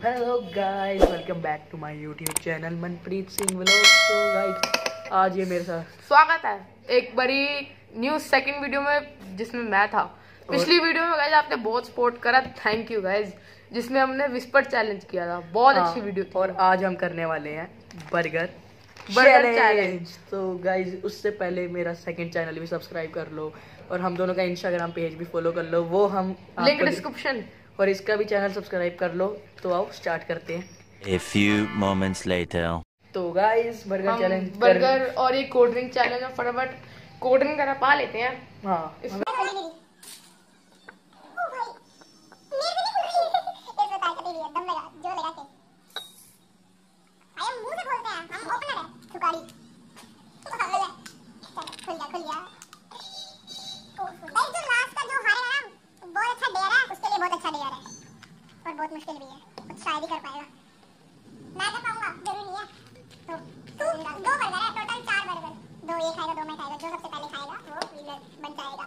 Hello guys, welcome back to my YouTube channel Manpreet Singh vlogs. तो guys आज ये मेरे साथ स्वागत है एक बड़ी न्यू सेकंड वीडियो में जिसमें मैं था। पिछली वीडियो में गाइस आपने बहुत सपोर्ट करा, थैंक यू गाइस, जिसमें हमने विस्पर चैलेंज किया था। बहुत अच्छी वीडियो थी। और आज हम करने वाले हैं बर्गर चैलेंज। तो गाइस उससे पहले मेरा सेकंड चैनल भी सब्सक्राइब कर लो और हम दोनों का इंस्टाग्राम पेज भी फॉलो कर लो, वो हम लिंक डिस्क्रिप्शन, और इसका भी चैनल सब्सक्राइब कर लो। तो आओ स्टार्ट करते हैं। A few moments later. तो गाइस बर्गर चैलेंज, बर्गर और ये कोल्ड ड्रिंक चैलेंज में फटाफट कोल्ड ड्रिंक करा पा लेते हैं। हाँ बहुत मुश्किल भी है, कुछ शायद ही कर पाएगा। मैं कर पाऊंगा, जरूरी नहीं है। तो तू दो बर्गर है, टोटल 4 बर्गर, 2 ये खाएगा 2 मैं खाएगा। जो सबसे पहले खाएगा वो विनर बन जाएगा।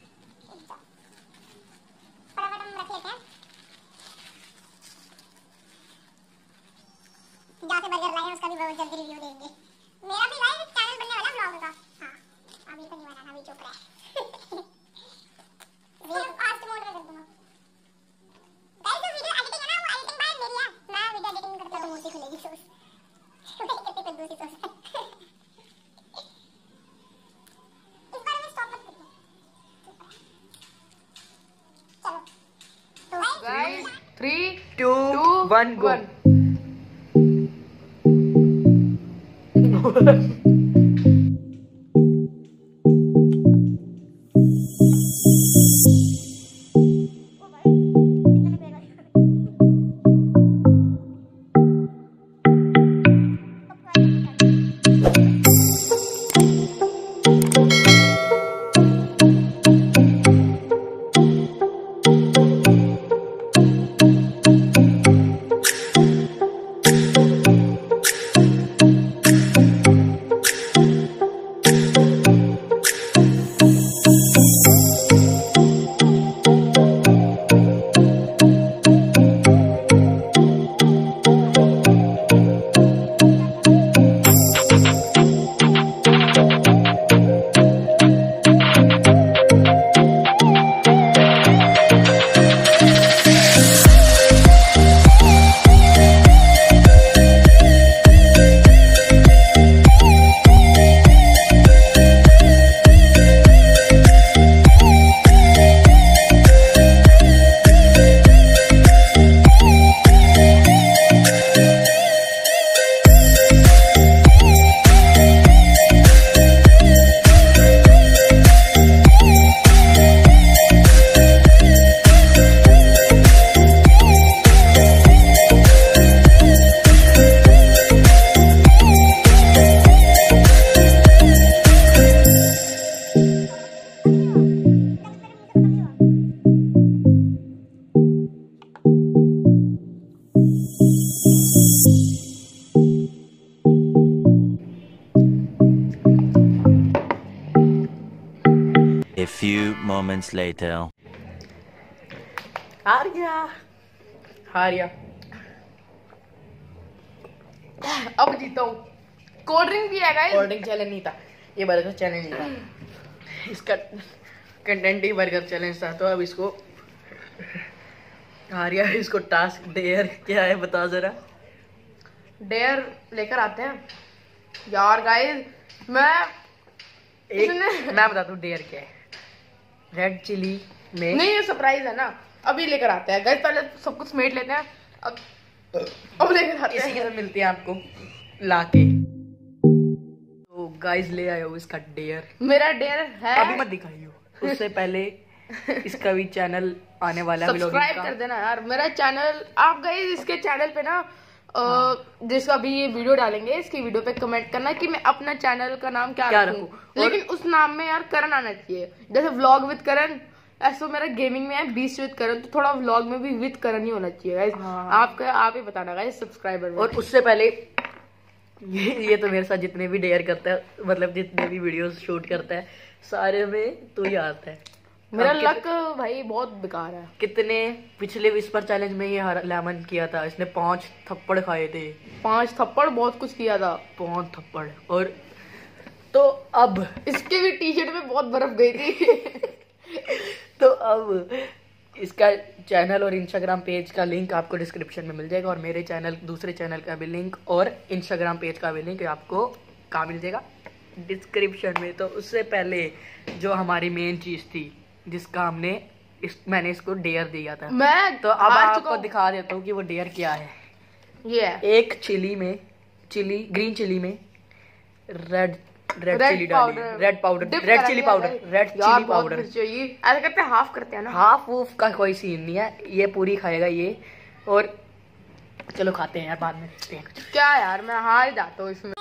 फटाफट हम रख लेते हैं। जहाँ से बर्गर लाए हैं उसका भी बहुत जल्दी रिव्यू देंगे। मेरा भी लाइव चैनल बनने वाला ब्लॉग का। हाँ अभी तो नहीं बनाना, अभी चुप रहा। फास्ट मोड में कर दूंगा। Guys 3 2 1 go. A few moments later. हार गया। अब जीता हूँ। कोल्ड ड्रिंक भी है गाइस। कोल्ड ड्रिंक चैलेंज नहीं था, ये बर्गर चैलेंज नहीं था। इसका कंटेंट ही बर्गर चैलेंज था। तो अब इसको हारिया, इसको टास्क डेयर क्या है बता जरा। डेयर लेकर आते हैं यार गाइस। मैं बताता हूँ डेयर क्या है। रेड चिली में नहीं, ये सरप्राइज है ना, अभी लेकर आते हैं गाइस। पहले सब कुछ समेट लेते हैं, अब लेकर आते इसी के हैं। साथ मिलते हैं आपको लाके। तो गाइस ले आए हो इसका डेयर। मेरा डेयर है, अभी मत दिखाइयो, उससे पहले इसका भी चैनल आने वाला है सब्सक्राइब कर देना यार मेरा चैनल। आप गाइस इसके चैनल पे ना जिसका भी ये वीडियो डालेंगे, इसकी वीडियो पे कमेंट करना कि मैं अपना चैनल का नाम क्या रखूं। लेकिन उस नाम में यार करण आना चाहिए। जैसे व्लॉग विद करण, ऐसा मेरा गेमिंग में है 20 विद करण, तो थोड़ा व्लॉग में भी विद करण ही होना चाहिए गाइस। आप ही बताना गाइस सब्सक्राइबर में। और उससे पहले ये तो मेरे साथ जितने भी डेयर करता है, मतलब जितने भी वीडियोस शूट करता है, सारे में तो ही आता है। मेरा लक भाई बहुत बेकार है। कितने पिछले विस्पर चैलेंज में ये लेमन किया था, इसने 5 थप्पड़ खाए थे। 5 थप्पड़ बहुत कुछ किया था। 5 थप्पड़। और तो अब इसके भी टी शर्ट में बहुत बर्फ गई थी। तो अब इसका चैनल और इंस्टाग्राम पेज का लिंक आपको डिस्क्रिप्शन में मिल जाएगा, और मेरे चैनल दूसरे चैनल का भी लिंक और इंस्टाग्राम पेज का भी लिंक आपको कहाँ मिल जाएगा, डिस्क्रिप्शन में। तो उससे पहले जो हमारी मेन चीज थी जिसका मैंने इसको डेयर दिया था, मैं तो अब आपको दिखा देता हूँ कि वो डेयर क्या है। ये एक ग्रीन चिली में रेड चिली पाउडर ऐसा करते हैं, हाफ करते हैं ना। हाफ वूफ का कोई सीन नहीं है, ये पूरी खाएगा ये। और चलो खाते हैं यार, बाद में देखते हैं। क्या यार मैं हार जाता हूँ इसमें।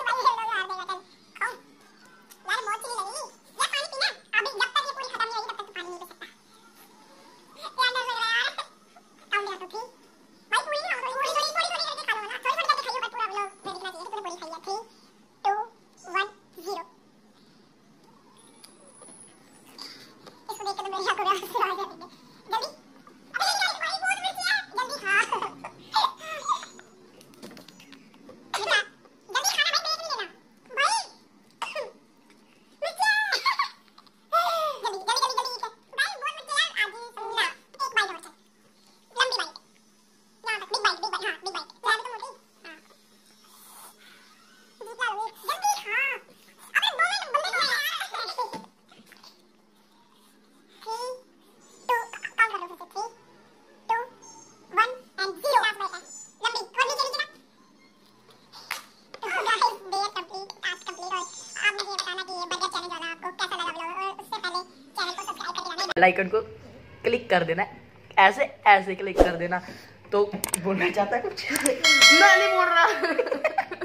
आइकन को क्लिक कर देना, ऐसे क्लिक कर देना। तो बोलना चाहता है कुछ? मैं नहीं बोल रहा।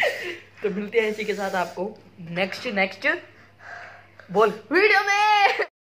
तो मिलते हैं इसी के साथ आपको नेक्स्ट बोल वीडियो में।